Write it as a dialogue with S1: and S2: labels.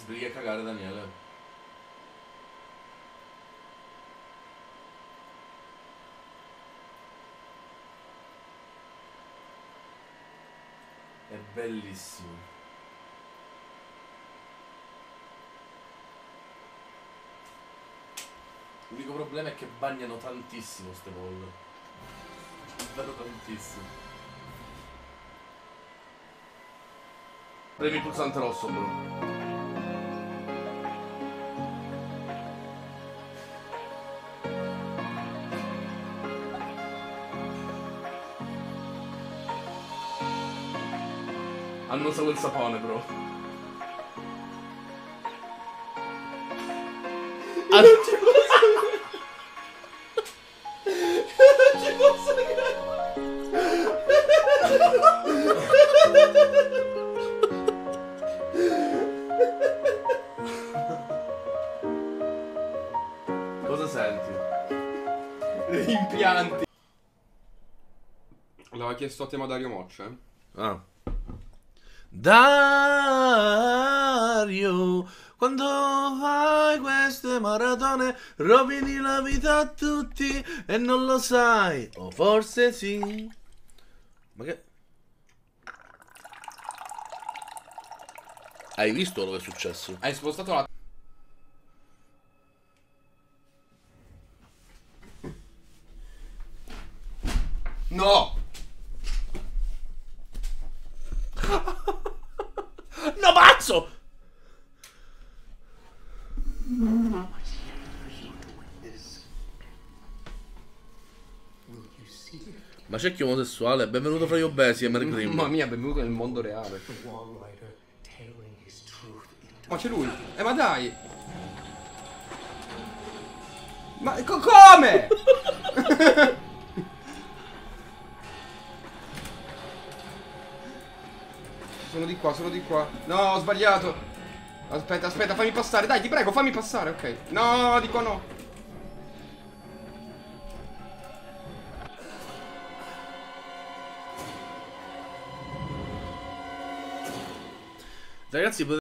S1: sbrighi a cagare, Daniele. È bellissimo. L'unico problema è che bagnano tantissimo ste bolle. Davvero tantissimo. Premi il pulsante rosso, bro. Annusa quel sapone, bro. Non ci posso credere. Cosa senti?
S2: Impianti. L'aveva chiesto a tema Dario Moccia,
S1: Ah. Dario, quando fai queste maratone rovini la vita a tutti e non lo sai, o forse sì. Ma che... Hai visto quello che è successo?
S2: Hai spostato la... No!
S1: No, pazzo! Ma c'è chi è omosessuale? Benvenuto fra gli obesi e Mary Cream.
S2: Mamma mia, benvenuto nel mondo reale. Ma c'è lui. Ma dai! Ma come? Sono di qua, sono di qua. No, ho sbagliato. Aspetta, aspetta, fammi passare. Dai, ti prego, fammi passare, ok. No, di qua no.
S1: Ragazzi,